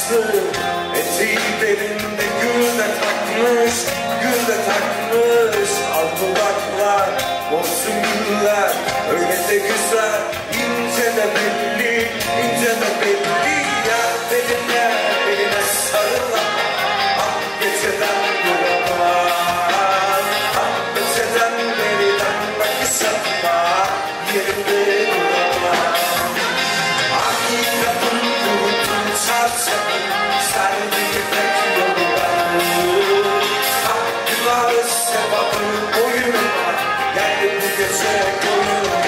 saçlı, eteği belinde gül de takmış, gül de takmış. Al dudaklar, olsun güller, öyle de güzel, ince de belli, ince de belli. Yer beline, beline sarılan, ah geceden duramaz, ah geceden beriden bakışanma, yerinde duramaz. Hakikatin kurutun çarşafı, serdiği tek yolları. Hakkılar sevabı boyunma, gel bu gece koyunma.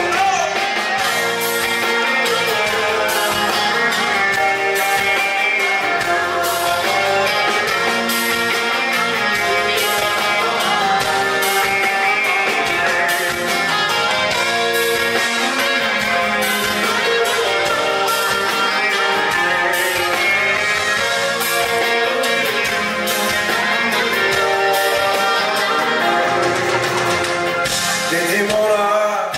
Dedim ona,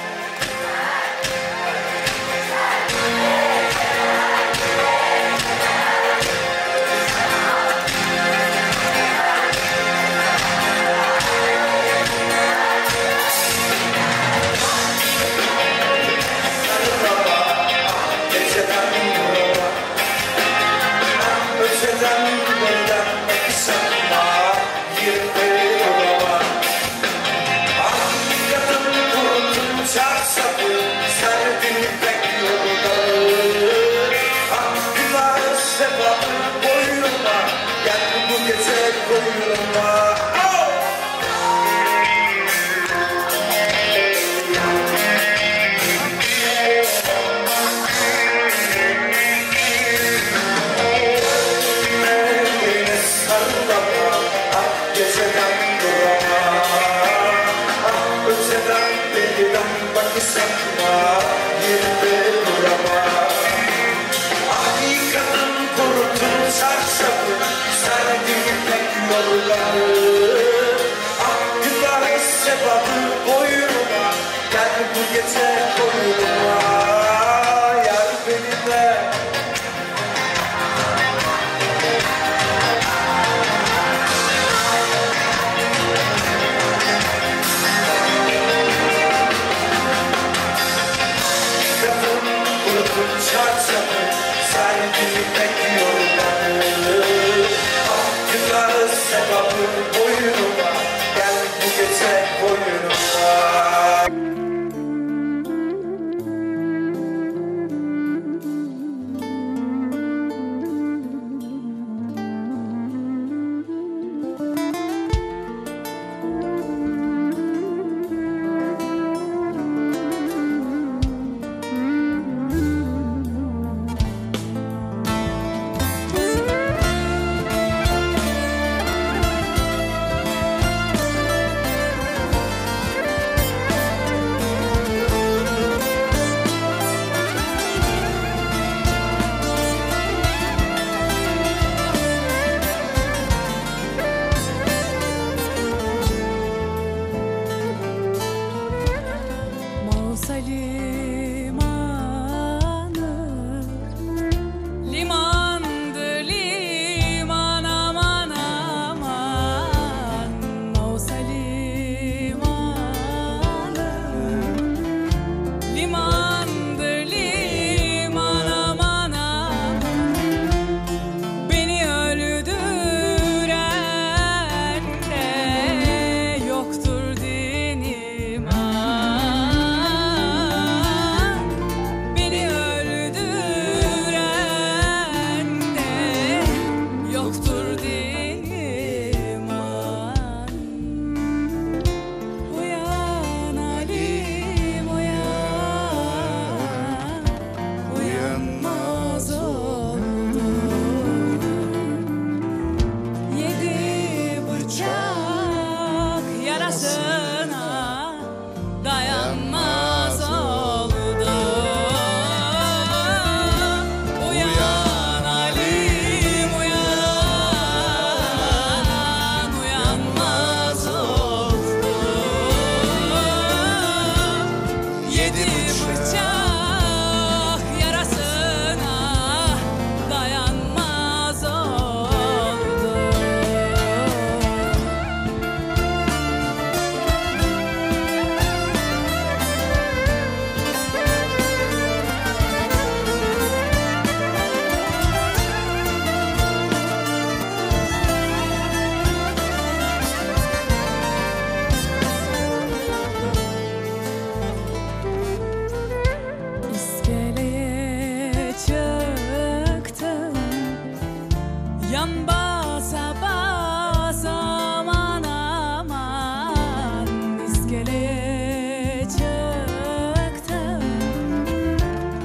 geceden durama, öteden beriden bakışanma, yerinde durama. Hakikatin kurutun çarşafı, serdiği ipek yolları. Hakkılar sevabı boyunma, gel bu gece koyunma. Beline sarılama, ah geceden durama, ah öteden beriden bakışanma, yerinde durama. Hakikatin kurutun çarşafı, serdiği ipek yolları. Hakkılar sevabı boyunma, gel bu gece koyunma. Yar benimle, kadın kurutun çarşafı, serdiği ipek yolları. Hakkılar sevabı boyunma, gel bu gece koyunma.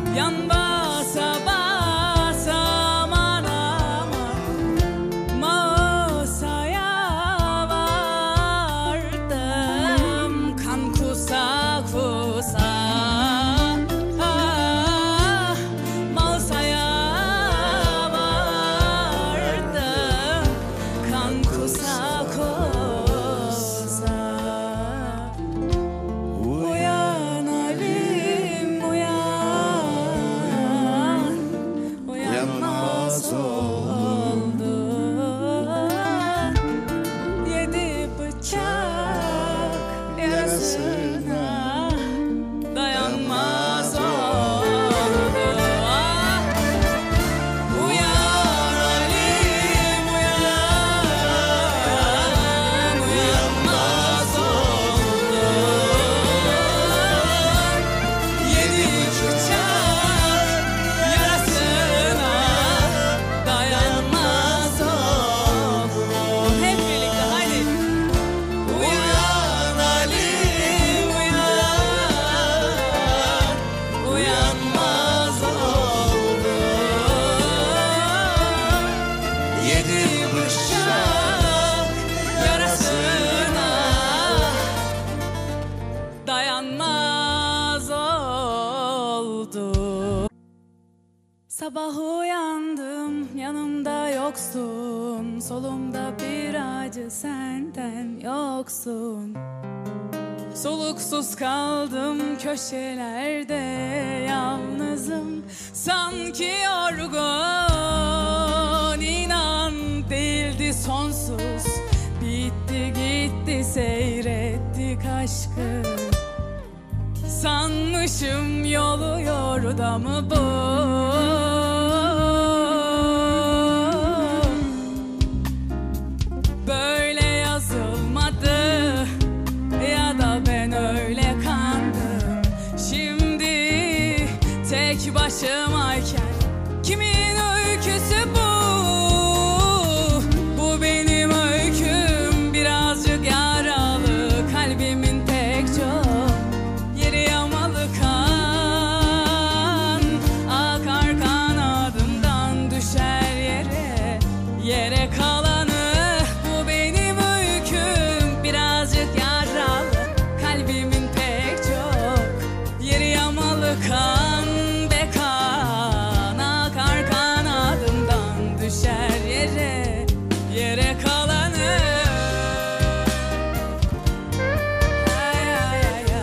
yan basa basa aman aman masaya vardım kan kusa kusa masaya vardım kan kusa kusa. Uyan halim uyan, uyanmaz oldu. Yedi bıçak yarasına dayanmaz oldu. Uyan halim uyan, uyanmaz oldu. Yedi bıçak yarasına dayanmaz oldu. Hep birlikte haydi. Uyan halim uyan, uyanmaz oldu. Yedi bıçak yarasına dayanmaz oldu. Sabah uyandım, yanımda yoksun. Solumda bir acı, senden yoksun. Soluksuz kaldım köşelerde, yalnızım sanki yorgun. İnan değildi sonsuz, bitti gitti seyrettik aşkı. Sanmışım yolu yordamı bu. Böyle yazılmadı ya da ben öyle kandım. Şimdi tek başımayken kimin öyküsü bu? Bu benim öyküm, birazcık yaralı kalbimin pek çok yeri yamalı kan. Akar kanadımdan düşer yere, yere kalanı. Bu benim öyküm, birazcık yaralı kalbimin pek çok yeri yamalı kan be kan. Akar kanadımdan düşer yere, yere kalanı. Ay ay ay ay.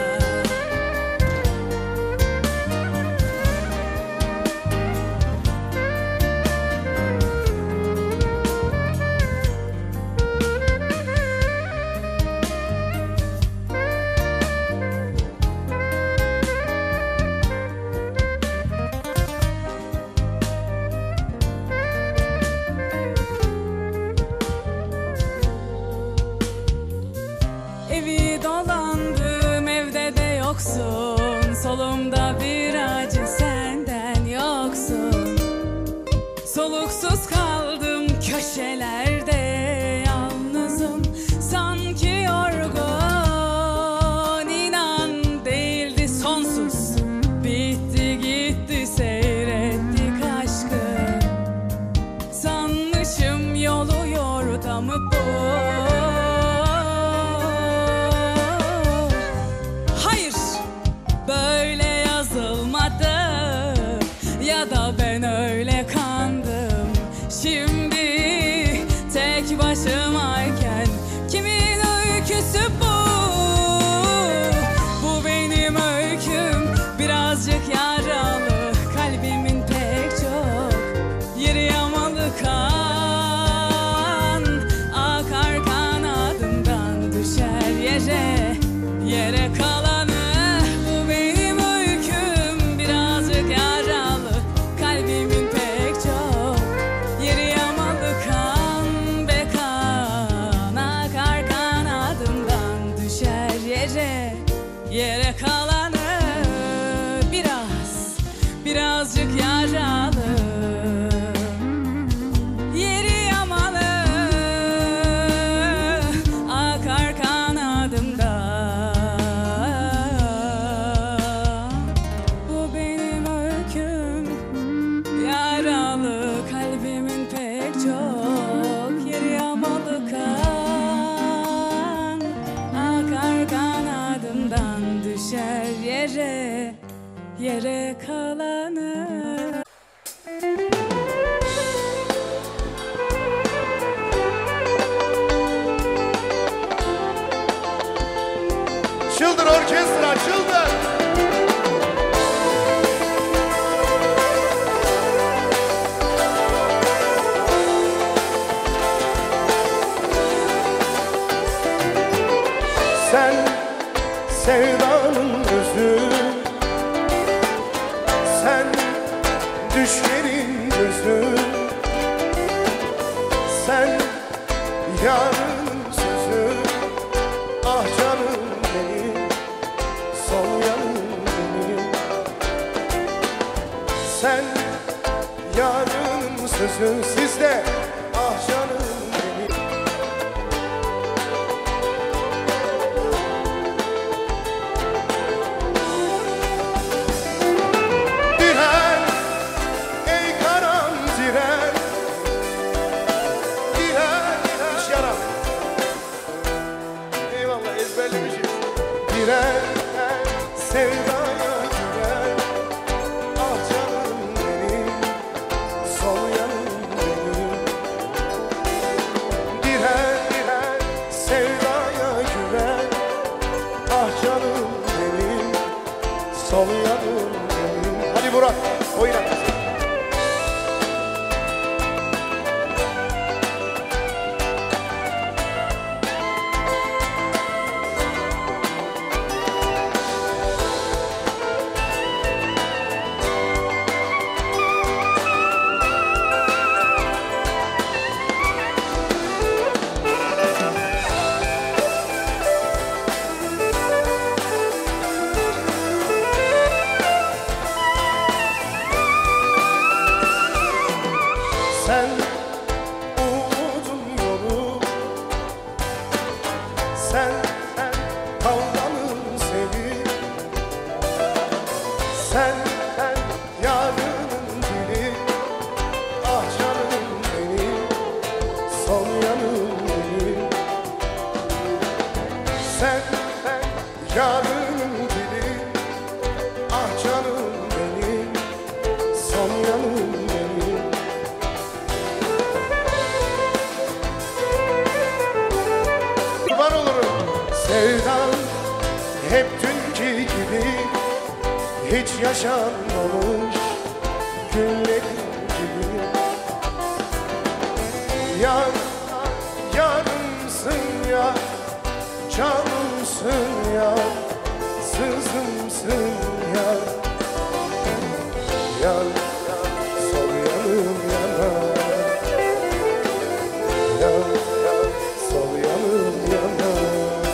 Evi dolandım, evde de yoksun. Solumda bir acı, senden yoksun. Soluksuz kaldım köşelerde, yalnızım sanki yorgun. İnan değildi sonsuz, bitti gitti seyrettik aşkı. Sanmışım yolu yordamı bu. Hayır, böyle yazılmadı ya da ben öyle kandım. Şimdi tek başımayken kimin öyküsü bu? Bu benim öyküm, birazcık yaralı kalbimin pek çok yeri yamalı kan. Akar kanadımdan düşer yere, yere kalanı. Bu benim öyküm, birazcık yaralı kalbimin pek çok yeri yamalı kan be kan. Akar kanadımdan düşer yere, yere kalanı. Birazcık yaralı yeri yamalı. Akar kanadımdan. Bu benim yere kalanı. Çıldır orkestra, çıldır. Sen sevdanın özü, sen düşlerin gözü, sen yarın sözü. Ah canım benim, son yanım benim. Sen yarın sözü, sizde ah canım benim. Diren, ey karam diren. Diren, hiç yaram. Eyvallah, ezberlemişiz. Diren, sevdaya giren. Ah canım benim, sol yanım benim. Diren, diren, sevdaya güven. Ah canım benim, sol yanım benim. Hadi Burak, oyna. Sen umudun yolu, sen kavganın sevi, sen yarının dili. Ah canım benim, son yanım benim. Sen yarının dili. Ah canım benim, son yanım benim. Kurban olurum. Sevdan hep dünkü gibi, hiç yaşanmamış günlerin gibi. Yar, yarımsın ya, canımsın ya, sızımsın ya. Yar, sol yanım yanar. Yar, sol yanım yanar.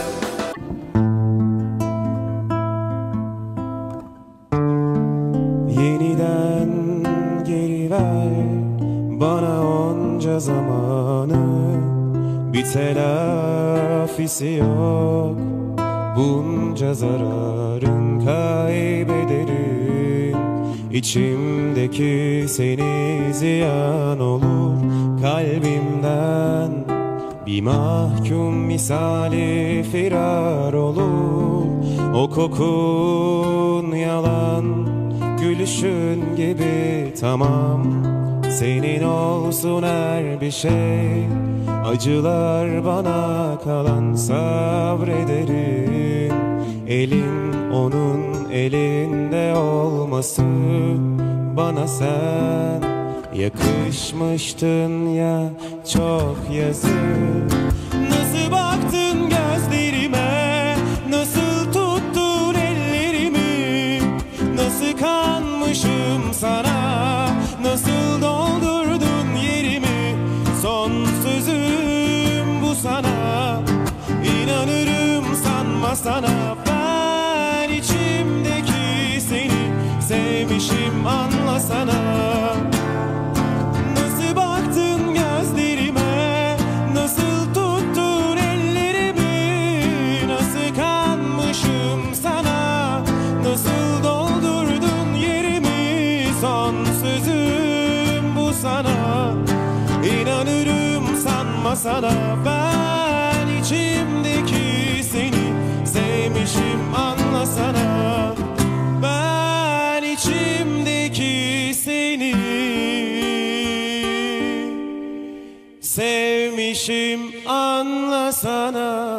Yeniden geri ver bana onca zamanı. Bir telafisi yok bunca zararın, kaybederim içimdeki seni, ziyan olur kalbimden. Bir mahkum misali firar olur. O kokun yalan, gülüşün gibi tamam. Senin olsun her bir şey, acılar bana kalan, sabrederim. Elin onun elinde olması, bana sen yakışmıştın ya, çok yazık. Nasıl baktın gözlerime, nasıl tuttun ellerimi, nasıl kanmışım sana, nasıl doldurdun yerimi. Son sözüm bu sana, inanırım sanma sana. Ben içimdeki seni sevmişim, anlasana. Nasıl baktın gözlerime, nasıl tuttun ellerimi, nasıl kanmışım sana, nasıl doldurdun yerimi. Son sözüm bu sana, inanırım sanma sana. Ben içimdeki seni sevmişim, anlasana. Ben içimdeki seni sevmişim, anlasana.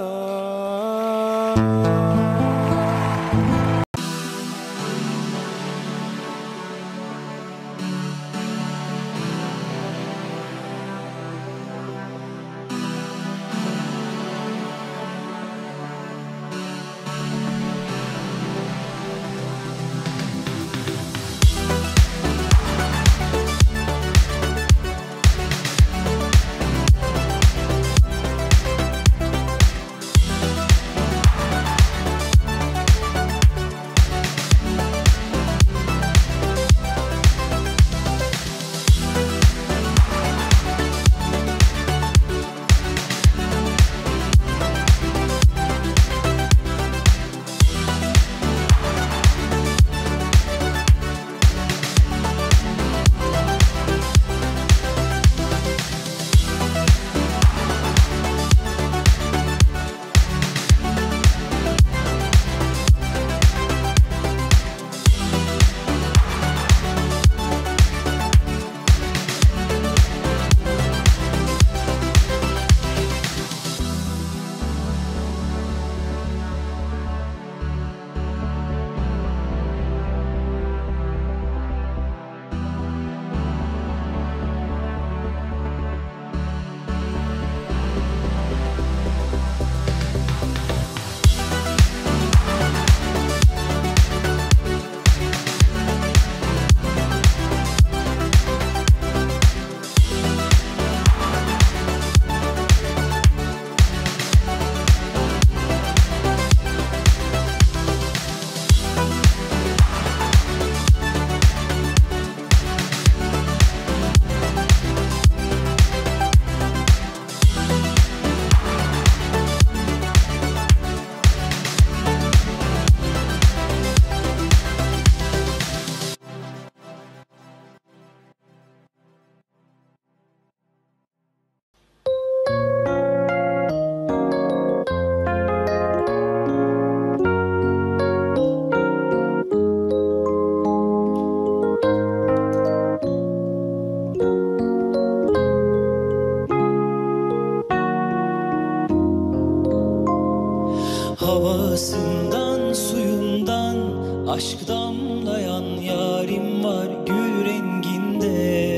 Havasından, suyundan aşk damlayan yarim var gül renginde.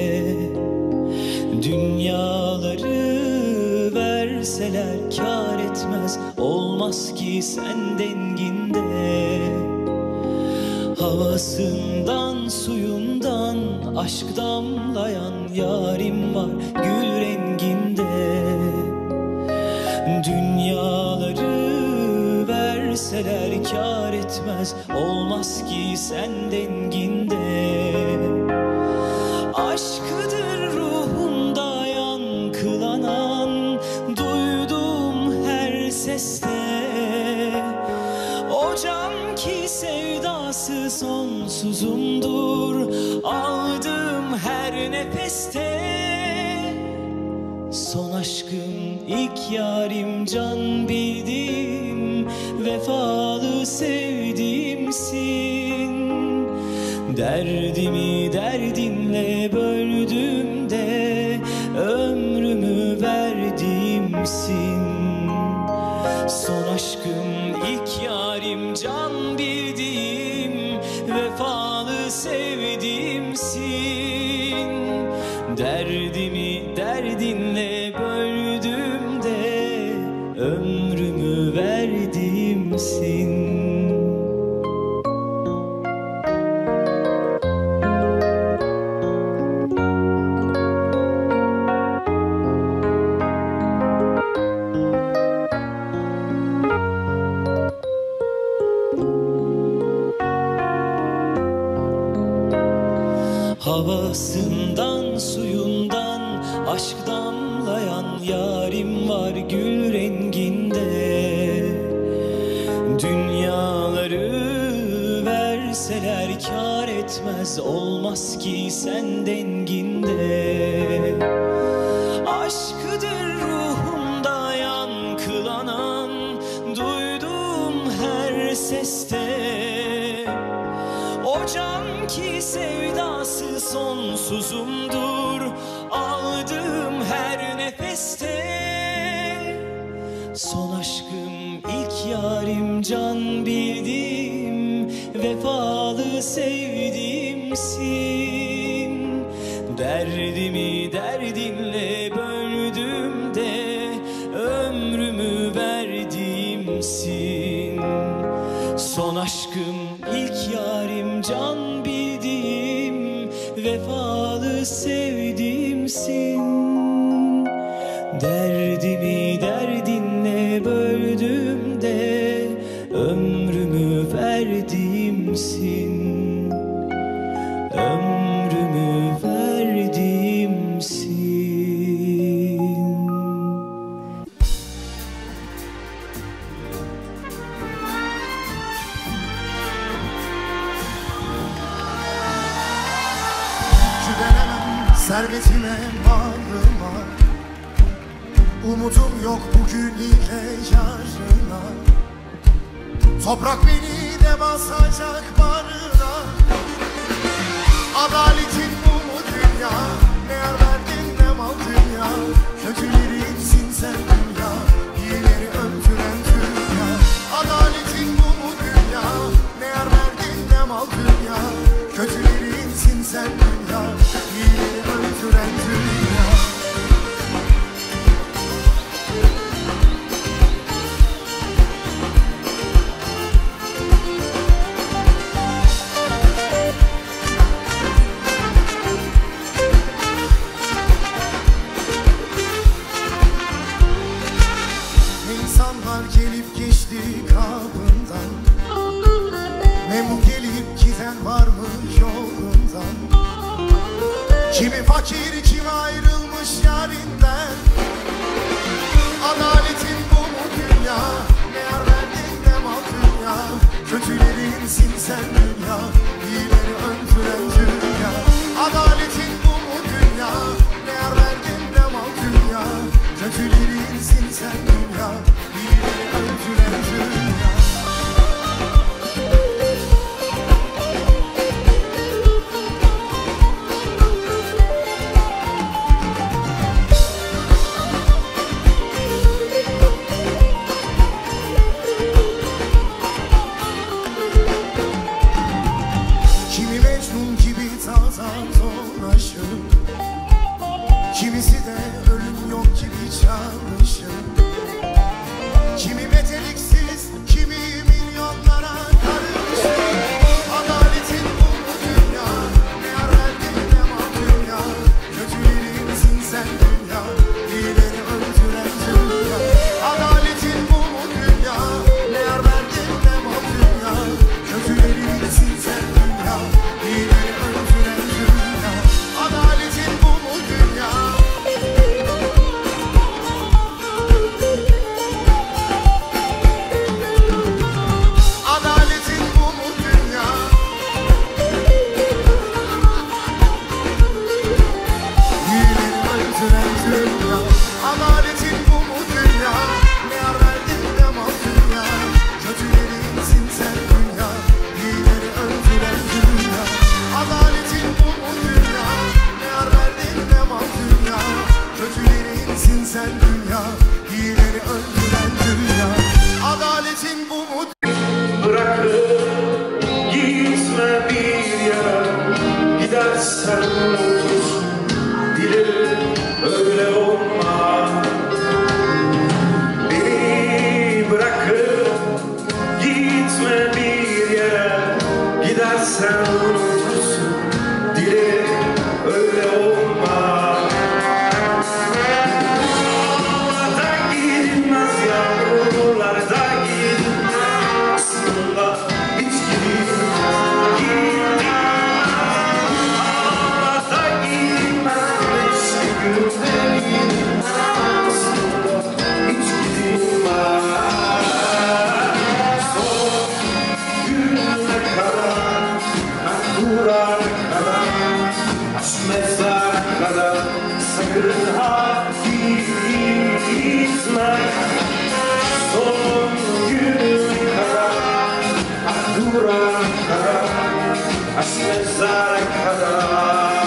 Dünyaları verseler kâr etmez, olmaz ki sen denginde. Havasından, suyundan aşk damlayan yarim var gül renginde. Dünyaları verseler kâr etmez, olmaz ki sen denginde. Aşkıdır ruhumda yankılanan, duydum her seste. O can ki sevdası sonsuzumdur, aldığım her nefeste. Son aşkım, ilk yarim, can bildim, vefalı sevdiğimsin. Derdimi derdinle böldüm de ömrümü verdiğimsin. Son aşkım, ilk yarim, can bildim, vefalı sevdiğimsin. Derdimi derdinle böldüm de ömrümü verdiğimsin. Havasından, suyundan aşk damlayan yarim var gül renginde. Dünyaları verseler kâr etmez, olmaz ki sen denginde. Aşkıdır ruhumda yankılanan, duydum her seste. O can Sanki sevdası sonsuzumdur aldığım her nefeste. Son aşkım, ilk yarim, can bildim, vefalı sevdiğimsin. Derdimi derdinle böldüm de ömrümü verdiğimsin. Son aşkım, ilk yarim, can bildiğim, vefalı sevdiğimsin. Derdimi derdinle böldüm de ömrümü verdiğimsin. Ömrümü verdiğimsin. Güvenemem servetime, varlığıma. Umudum yok bugün ile yarına. Toprak beni de basacak barına. Adaletin bu mu dünya? Ne yar verdin ne mal dünya. Kötülerinsin sen dünya, iyileri öldüren dünya. Adaletin bu mu dünya? Ne yar verdin ne mal dünya. Kötülerinsin sen dünya, iyileri öldüren dünya. Gelip geçti kapından, memnun gelip giden var mı yolundan? Kimi fakir, kimi ayrılmış yarinden. Adaletin bu mu dünya? Ne yar verdin ne mal dünya. Kötülerinsin sen dünya, iyileri öldüren dünya. Adaletin bu mu dünya? Ne yar verdin ne mal dünya. Kötülerinsin sen dünya, iyileri öldüren dünya. Kimi Mecnun gibi dağdan dolaşır, kimisi de ölüm yok gibi çalışır. Kimi meteliksiz, kimi milyonlara karışır. Adaletin bu mu dünya? Ne yar verdin ne mal dünya. Kötülerinsin sen dünya, iyileri öldüren dünya. Adaletin bu mu dünya? Ne yar verdin ne mal dünya. Kötülerinsin sen dünya, iyileri öldüren dünya. Adaletin bu mu dünya? Adaletin bu mu dünya? İyileri öldüren dünya. Adaletin bu mu dünya? Ne yar verdin ne mal dünya. Kötülerinsin sen dünya, iyileri öldüren dünya. Adaletin bu mu dünya? Ne yar verdin ne mal dünya. Kötülerinsin sen dünya, iyileri öldüren dünya. Adaletin bu mu? Bırakıp gitme bir yere, gidersen unutursun dilerim öyle olma. Beni bırakıp gitme bir yere, gidersen unutursun dilerim öyle olma. Dağlardan gidilmez, yağmurlardan gidilmez, aslında hiç gidilmez, dağlardan gidilmez, eski günde gidilmez, aslında hiç gidilmez. Son gününe kadar, kurana kadar, mezar kadar, sakın ha gitme. Son gününe kadar, durana kadar, mezara kadar.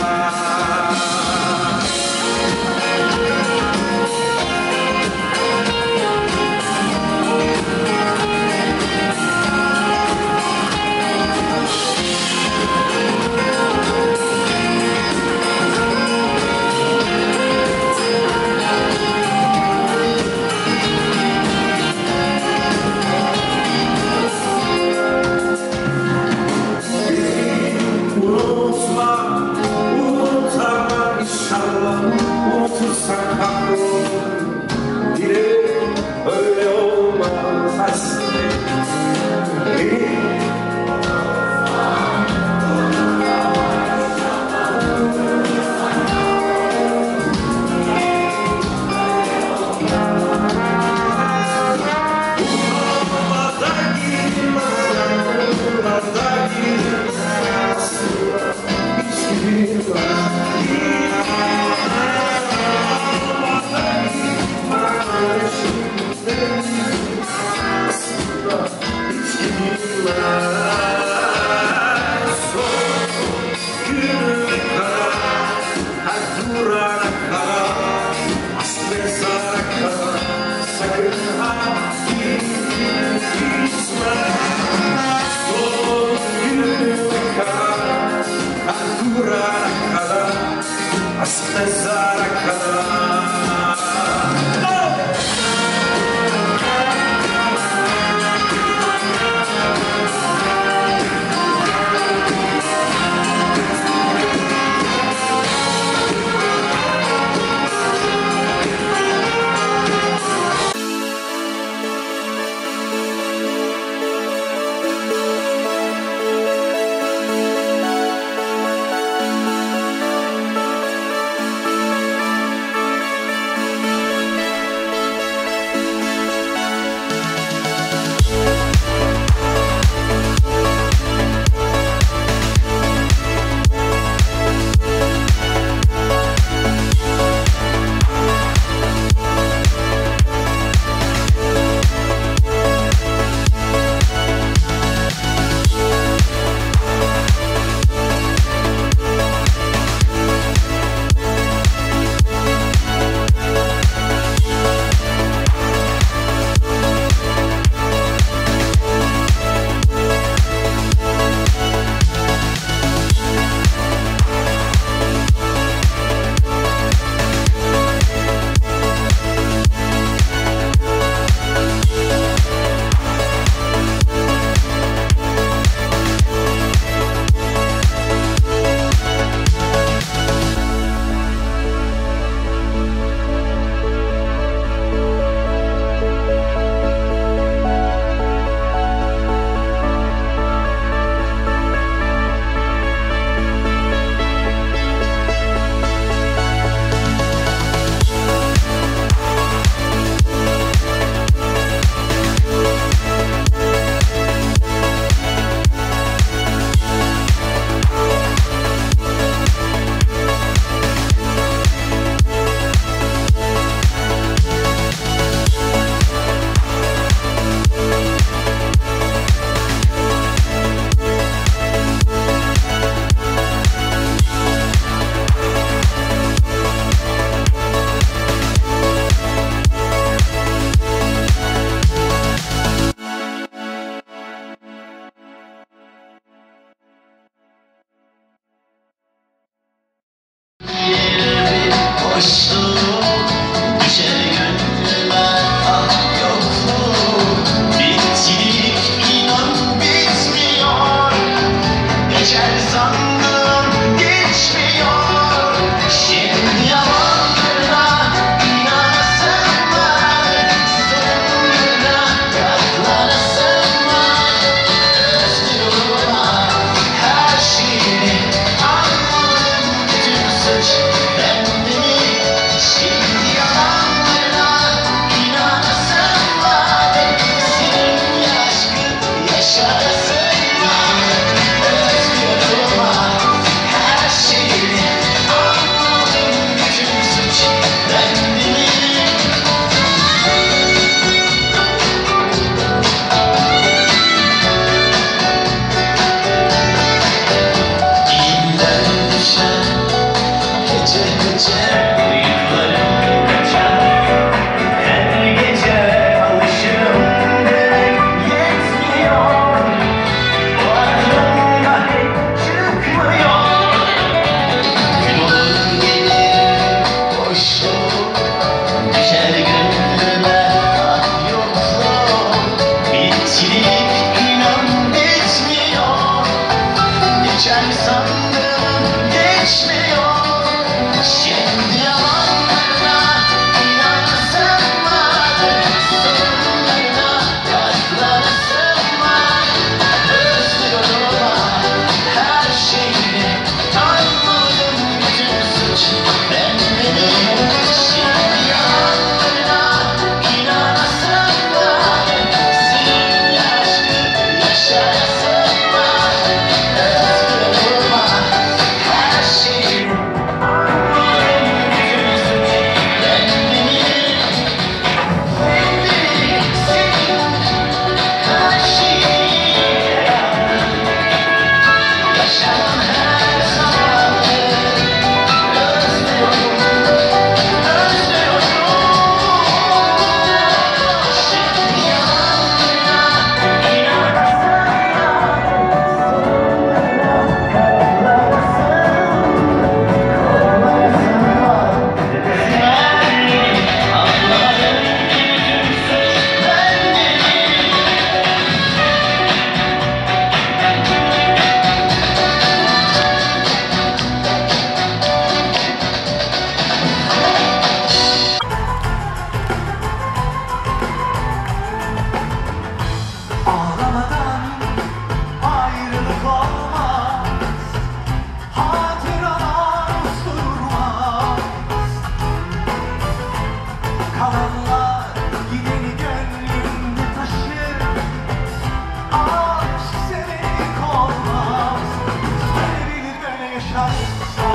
şarkısı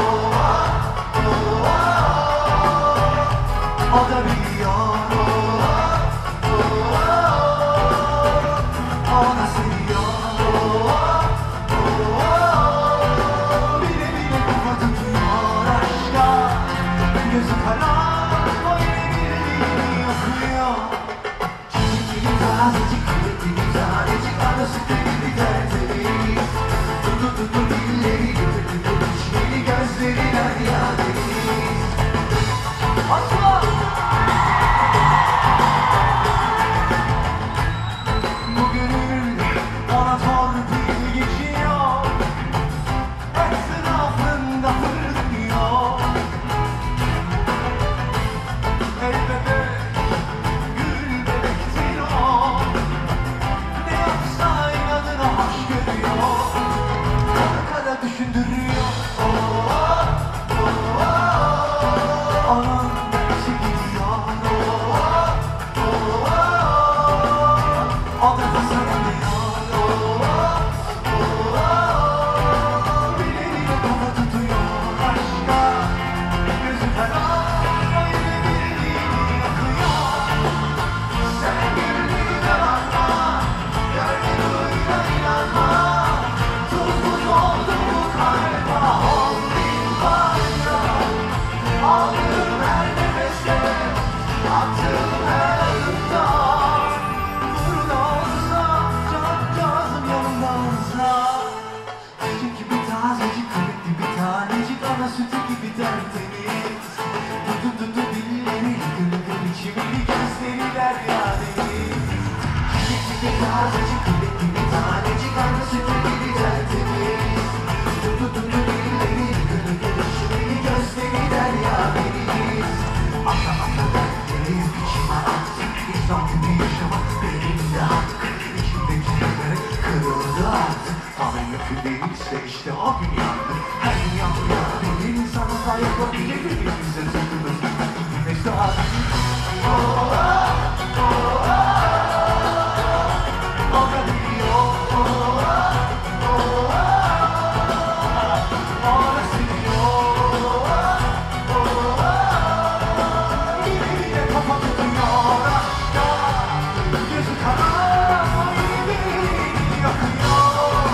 o da biliyor o da seviyor bile bile kafa tutuyor aşka gözü kara o yine birliğini okuyor çizgili tazecik kuvvetli tanecik ana sütü gibi tertemiz tutu dilleri götürdü içleri gözlerinden yadeniz asla bu gönül ona torpil geçiyor etrafında fırlıyor el bebek gül bebektir o ne yapsa inadına hoş görüyor kara düşündürüyor onun nefesi gidiyor o da tasarlanıyor bileğiyle kafa tutuyor aşka gözü kara o yine birliğini yakıyor sen gönlüne bakma gönlüne inanma tuzsuz oldu bu kalba on bin parça aldığım her nefeste attığım her adımda burada olsa cancağızım yanımda olsa çiçek gibi tazecik kuvvetli bir tanecik ana sütü gibi tertemiz dudu dilleri gülgül içimli gözleri derya deniz çiçek gibi tazecik kuvvetli bir tanecik ana sütü gibi tertemiz dudu dilleri gülgül içimli gözleri derya deniz ata ata dertleri içime attı İnsan gibi yaşamak benim de hakkım İçimdeki şeyler kırıldı artık Tanrı lafı değilse işte o gün yandı Her gün yandı ya benim sana da yapabilir Birbirimize takılır Yine saat o da biliyor o da seviyor birbirine kafa tutuyor aşka gözü kara birbirini yakıyor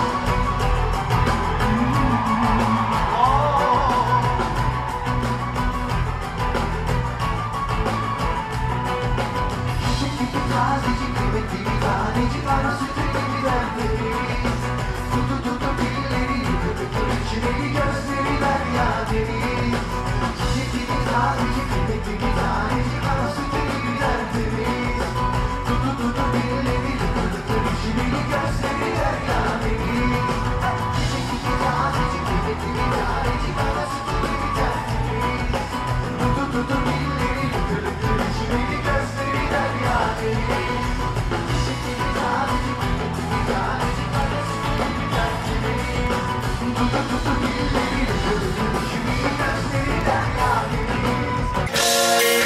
çiçek gibi tazecik kuvvetli bir tanecik ana sütü gibi tertemiz tutu dilleri götür içleri gözleri derya deniz çiçek gibi tazecik kuvvetli bir tanecik ana sütü gibi tertemiz tutu dilleri götür içleri gözleri derya deniz çiçek gibi tazecik kuvvetli bir tanecik ana sütü gibi tertemiz tutu dilleri götür içleri gözleri derya deniz çiçek gibi tazecik kuvvetli bir tanecik ana sütü gibi tertemiz tutu dilleri götür içleri gözleri derya deniz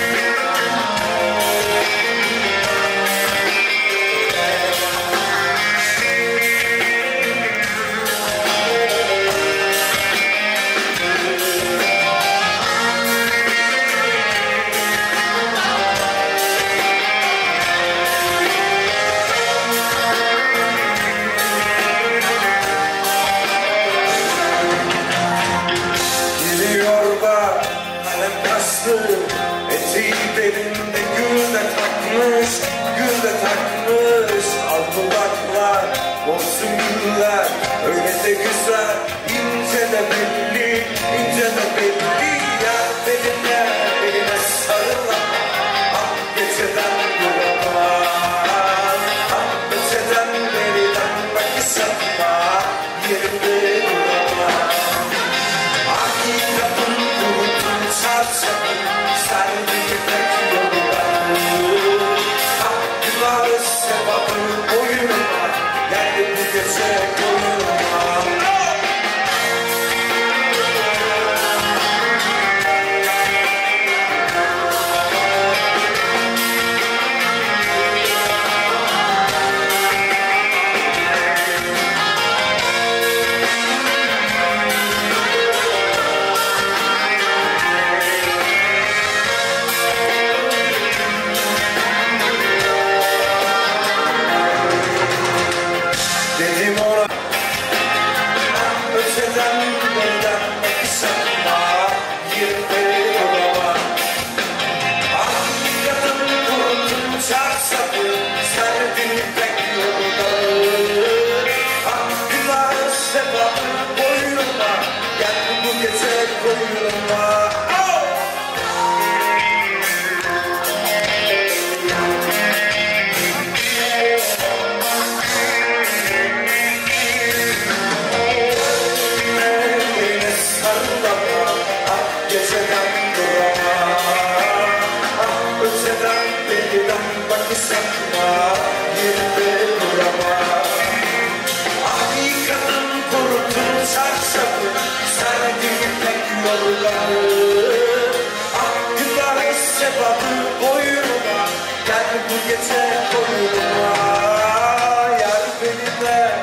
Gidiyor da kalem kaslı eteği belinde gül de takmış gül de takmış al dudaklar olsun güller öyle de güzel ince de belli ince de belli ya beline sarılan ah geceden duramam ah geceden beri dönmek istemem yerimde duramam Akidapın kurutun çarşafı sen de gitmek yolu var Günahı sevabı boyunma geldi bu gece boyunma koynuma. Bu gece koynuma yar benimle.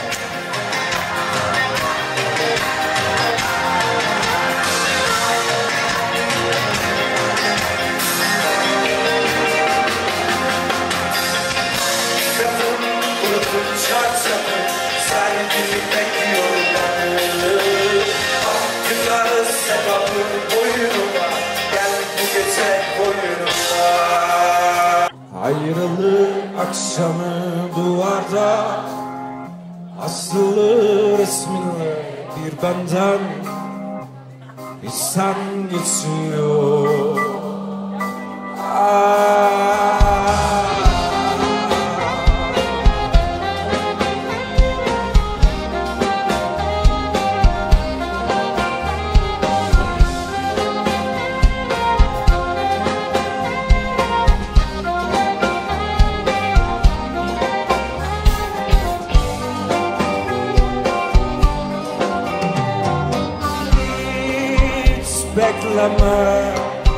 Kadın kurutun çarşafı, sergini bekliyor beni. Günahı sevabı boynuma, gel bu gece koynuma. Ayrılık akşamı duvarda asılı resminle bir benden bir sen geçiyor. Bekleme,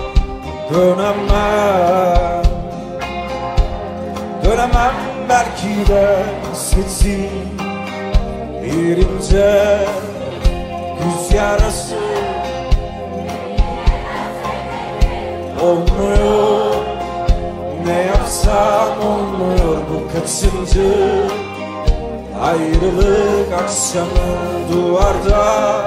dönemem, dönemem belki de hasretin bir ince yüz yarası olmuyor, ne yapsam olmuyor bu kaçıncı ayrılık akşamı duvarda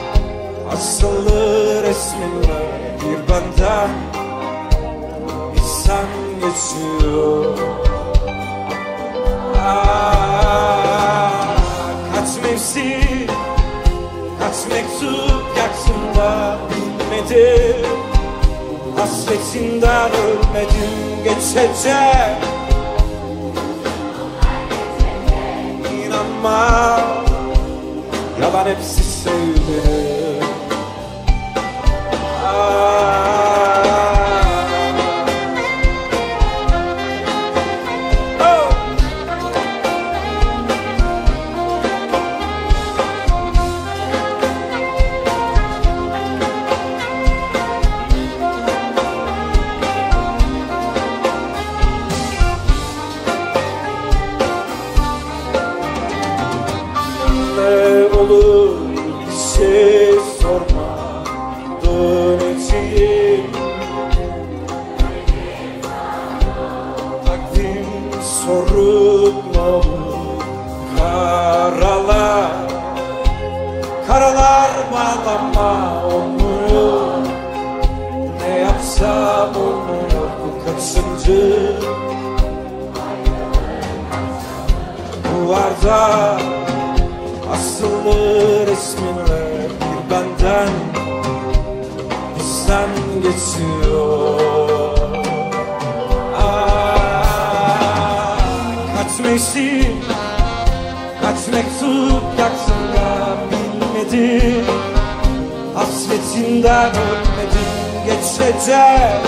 asılı resminle bir benden bir sen geçiyor. Kaç mevsim, kaç mektup yaktım da bilmedim. Hasretinden ölmedim geçecek. İnanma, yalan hepsi sevdim. Ne olur bir şey sorma, döneceğim. Takvim sorup ne olur, karalar, karalar bağlama olmuyor. Ne yapsam olmuyor bu kaçıncı duvarda asılı resminle bir benden bir sen geçiyor. Kaç mevsim, kaç mektup yaktım da bilmedim. Hasretinden ölmedim geçecek.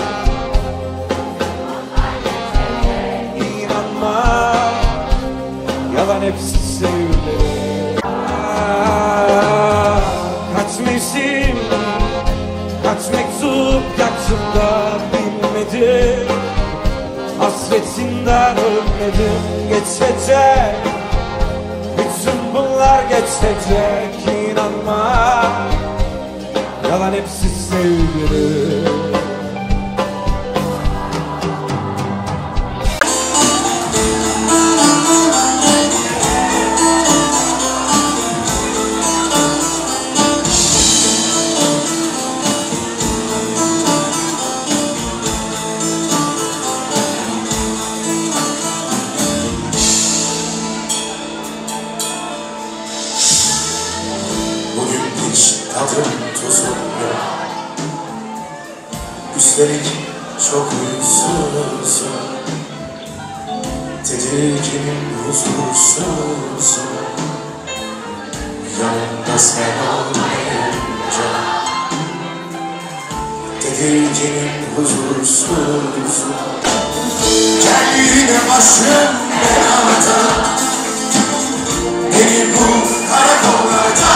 İnanma, yalan hepsi sevdim. Kaç mevsim, kaç mektup yaktım da bilmedim. Hasretinden ölmedim geçecek. Bütün bunlar geçecek, inanma, yalan hepsi sevgilim. Bugün hiç tadım tuzum uyusun ya. Üstelik çok huysuzum, tedirginim, huzursuzum. Yanımda sen olmayınca tedirginim, huzursuzum. Gel yine başım belada, beni bu karakollarda.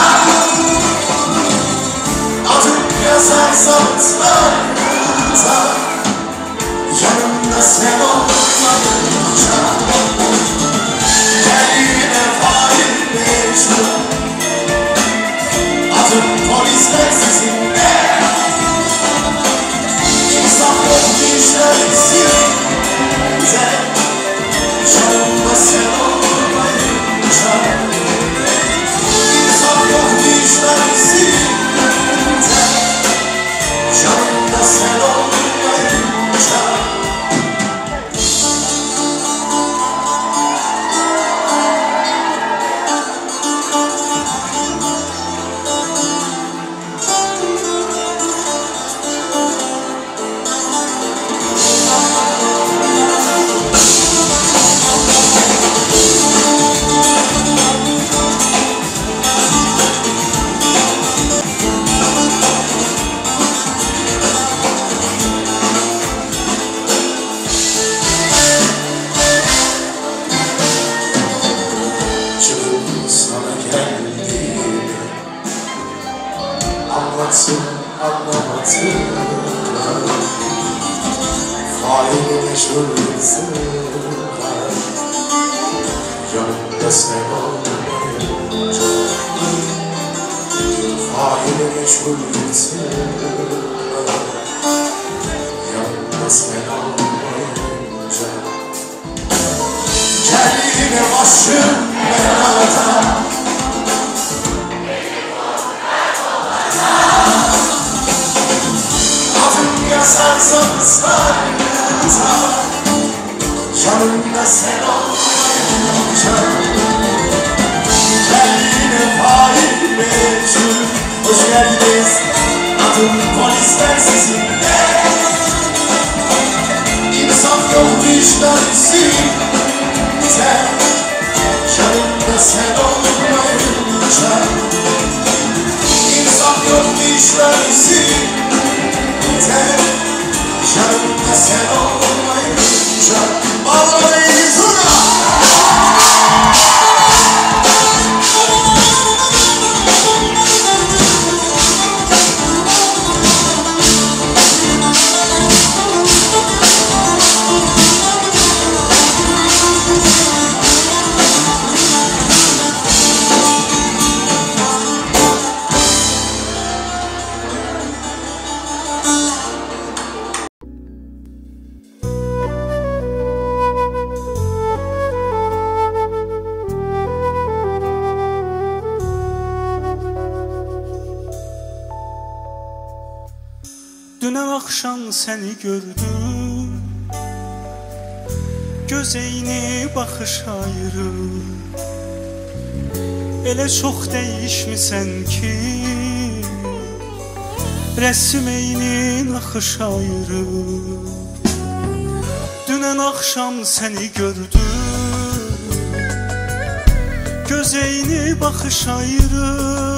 Adım yazarsan ısrarda, yanımda sen olmayınca. Gel yine fail mecnun, adım polisler sizinle. İnsaf yok işlersin de, yanımda sen olmayınca. İnsaf yok işlersin de, yanımda sen olmayınca. Anlamadım, faili meşhursun var. Yanımda sen olmayınca, faili meşhursun var. Yanımda sen olmayınca. Gel yine başım belada, yazarsan ısrarda, yanımda sen olmayınca. Gel yine fail mecnun, hoş geldiniz, adım polisler sizinle. İnsaf yok vicdansın de, yanımda sen olmayınca. İnsaf yok vicdansın de, yanımda sen olmayınca. Bağlamayın sonra. Dünən axşam səni gördüm, göz eyni baxış ayrı. Elə çox dəyişmisən ki, rəsm eyni naxış ayrı. Dünən axşam səni gördüm, göz eyni baxış ayrı.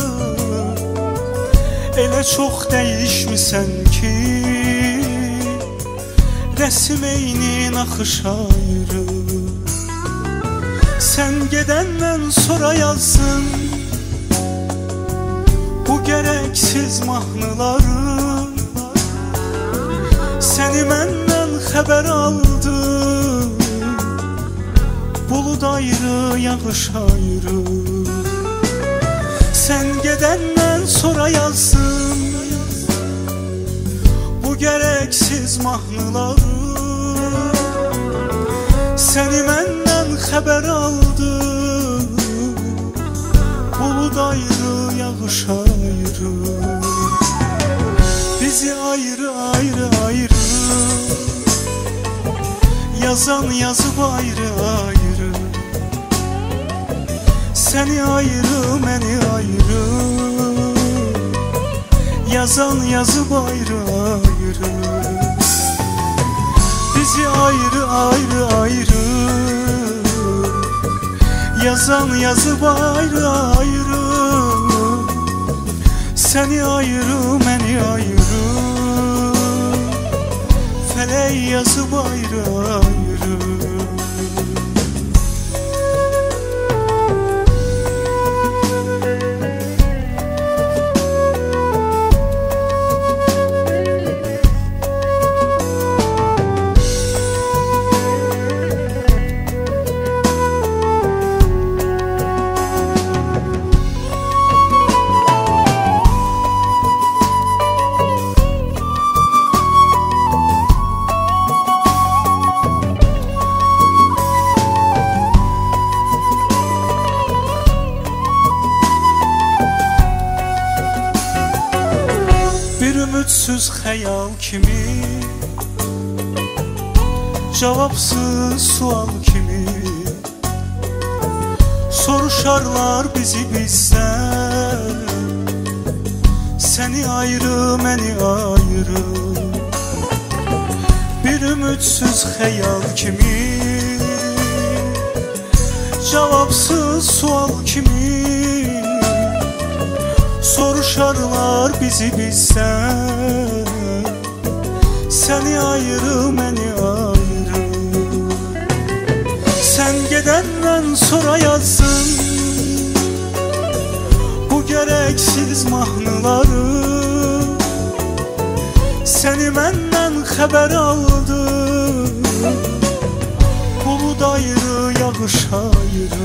Elə çox dəyişmisən ki, rəsm eyni naxış ayrı. Sən gedəndən sonra yazsın bu gərəksiz mahnıları. Səni məndən xəbər aldım, bulud ayrı, yağış ayrı. Sən gedəndən sonra yazsın bu gərəksiz mahnıları. Səni məndən xəbər aldım, bulud ayrı, yağış ayrı. Bizi ayrı ayrı ayrı yazan yazıb ayrı ayrı. Səni ayrı, məni ayrı yazan yazıb ayrı ayrı. Bizi ayrı ayrı ayrı, yazan yazıb ayrı ayrı. Seni ayrı, məni ayrı, felek yazıb ayrı ayrı. Ümitsiz xəyal kimi, cavabsız sual kimi soruşarlar bizi bizdən. Səni ayrı, məni ayrı. Bir ümitsiz xəyal kimi, cavabsız sual kimi soruşarlar bizi bizdən. Səni ayrı, məni ayrı. Sən gedəndən sonra yazsın bu gərəksiz mahnıları. Səni məndən xəbər aldı, bulud ayrı, yağış ayrı.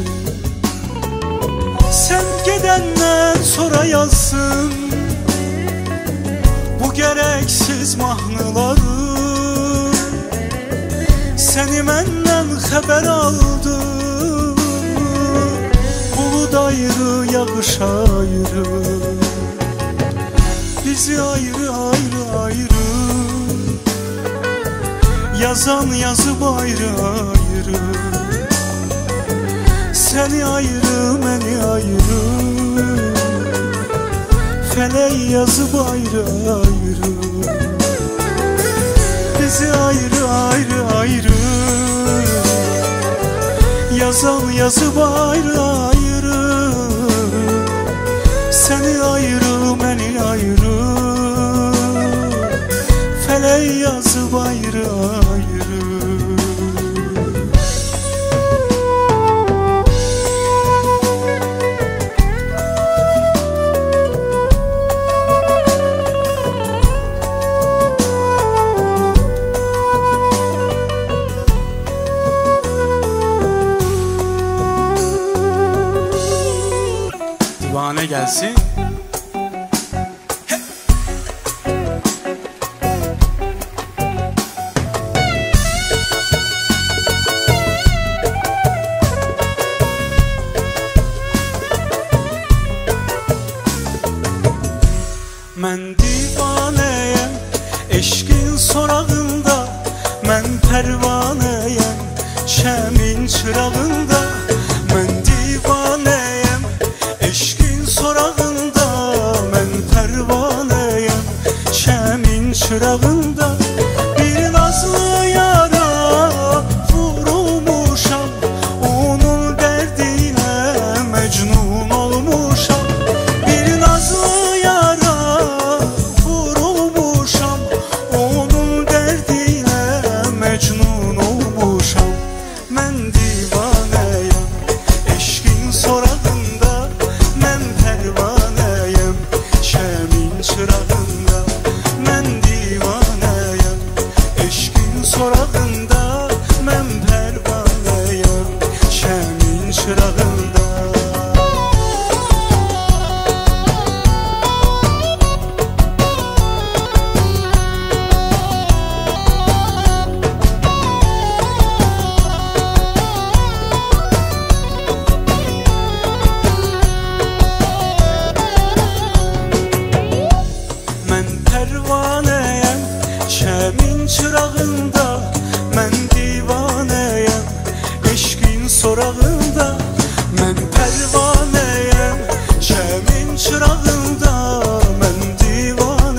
Sen gedenden sonra yazsın bu gereksiz mahnıları. Seni menden haber aldı, bulud ayrı, yağış ayrı. Bizi ayrı ayrı ayrı, yazan yazıb ayrı ayrı. Seni ayrı, məni ayrı, felek yazıb ayrı ayrı. Bizi ayrı ayrı ayrı, yazan yazıb ayrı ayrı. Seni ayrı, məni ayrı, felek yazıb ayrı ayrı. Divane gelsin. Mən divanəyəm eşqin sorağında, mən pərvanəyəm şəmin çırağında. Mən divanəyəm eşqin sorağında, mən pərvanəyəm şəmin çırağında. Bir nazlı yara vurulmuşam, onun dərdinə məcnun olmuşam. Bir nazlı yara vurulmuşam, onun dərdinə mecnun olmuşam. Mən divanəyəm eşqin sorağında, mən pərvanəyəm şəmin çırağında. Mən divanəyəm eşqin sorağında, mən pərvanəyəm şəmin çırağında. Mən pərvanəyəm şəmin çırağında, mən divanəyəm eşqin sorağında. Mən pərvanəyəm şəmin çırağında, mən divanəyəm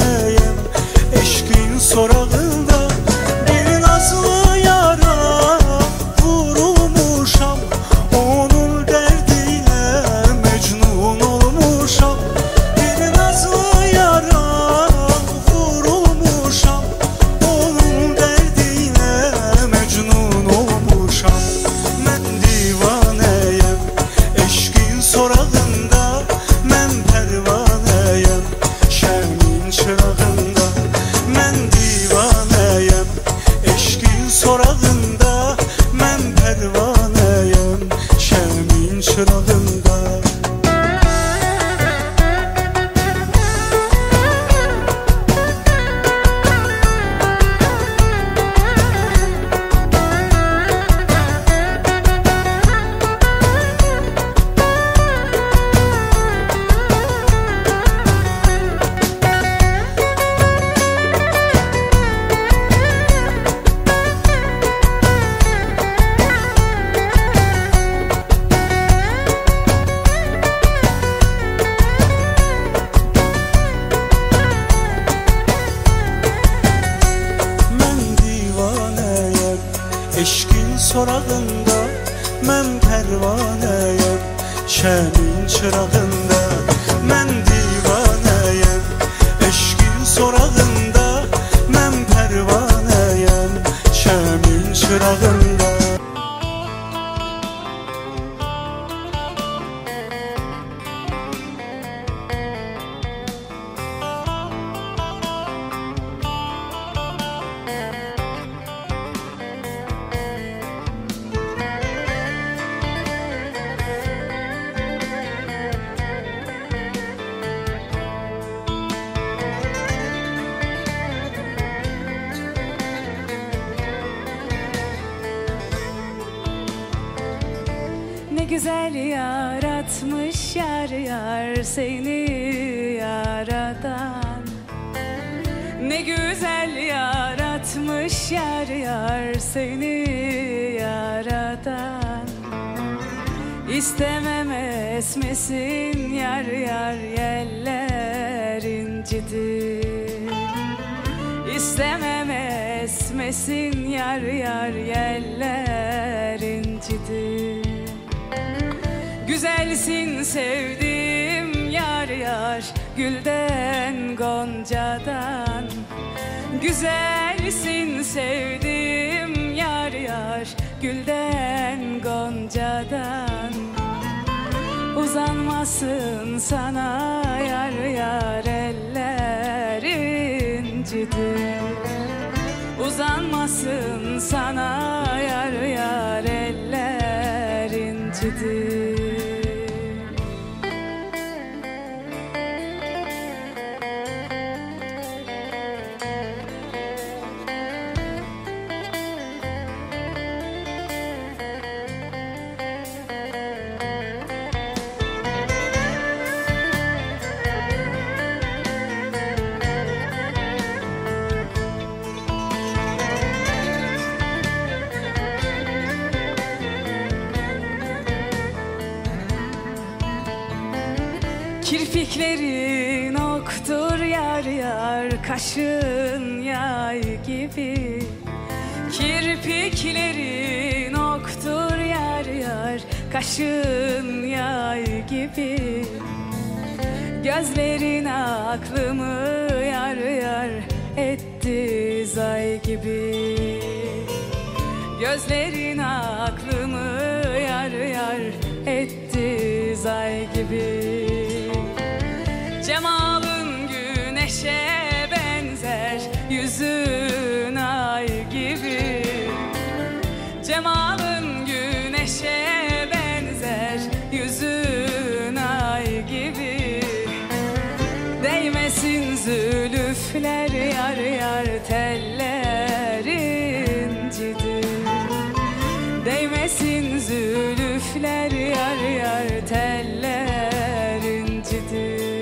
eşkin sorağında mən pərvanəyəm, şəmin çırağında mən divanəyəm, eşkin sorağında mən pərvanəyəm, şəmin çırağında. Ne güzel yaratmış yar yar seni yaradan. Ne güzel yaratmış yar yar seni yaradan. İstemem esmesin yar yar yeller incidir. İstemem esmesin yar yar yeller incidir. Güzelsin sevdim yar yar gülden goncadan. Güzelsin sevdim yar yar gülden goncadan. Uzanmasın sana yar yar eller incidir. Uzanmasın sana yar yar eller incidir. Kirpiklerin oktur yar yar, kaşın yay gibi. Kirpiklerin oktur yar yar, kaşın yay gibi. Gözlerin aklımı yar yar etti zay gibi. Gözlerin aklımı yar yar etti zay gibi. Cemalın güneşe benzer, yüzün ay gibi. Cemalın güneşe benzer, yüzün ay gibi. Değmesin zülüfler yar yar teller incidir. Değmesin zülüfler yar yar teller incidir.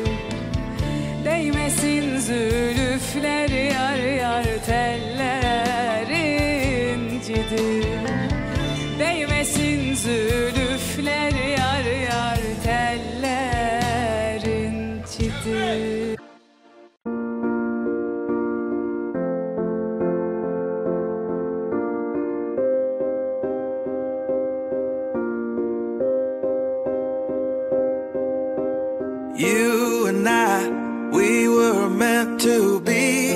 Değmesin zülüfler yar yar teller incidir. Değmesin zülüfler yar yar teller incidir. You and I, we were meant to be.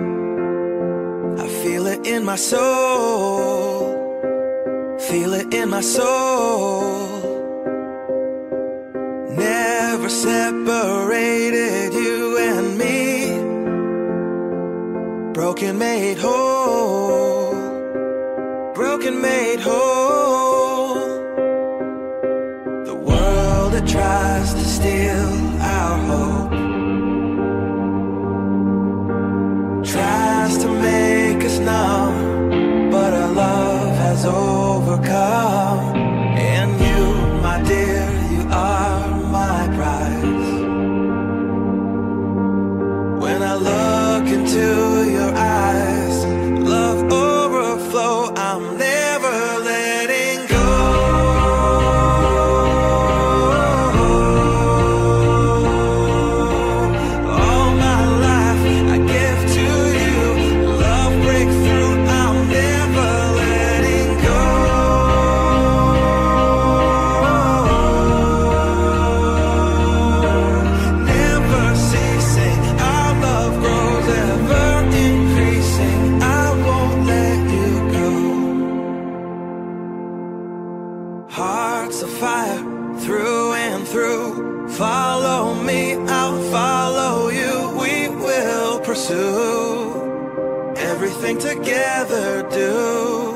I feel it in my soul, feel it in my soul. Never separated, you and me. Broken made whole, broken made whole. The world that tries to steal our hope tries to make us numb, but our love has overcome. And you, my dear, you are my prize. When I look into your eyes, love overflow, I'm never letting go. Let pursue everything together, do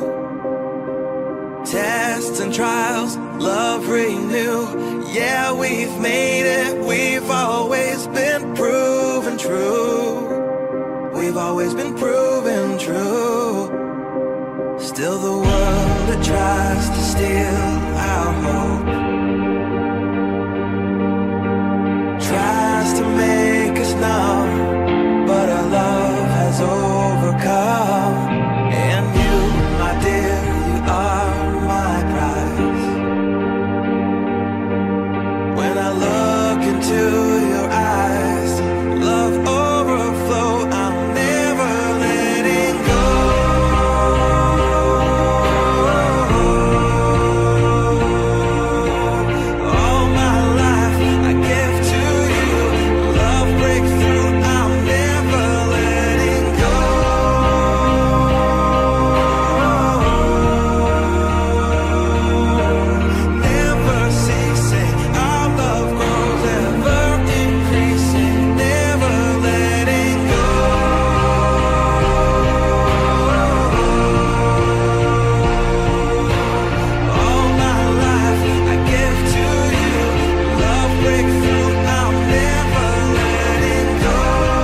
tests and trials, love renew. Yeah, we've made it, we've always been proven true. We've always been proven true. Still the world that tries to steal our hope, tries to make us numb, but our love has overcome. And you, my dear, you are my prize. When I look into your eyes, love overflow, I'm never letting go. All my life I give to you, love breakthrough, I'm never letting go. Never ceasing, our love grows, ever increasing, never letting go. All my life I give to you, love breakthrough, I'm never letting go.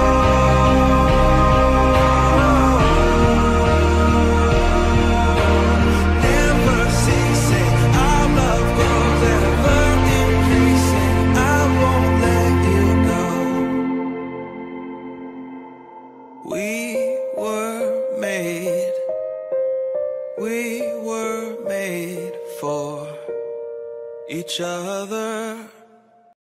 Never ceasing, our love grows, ever increasing, I won't let you go. We were made for each other.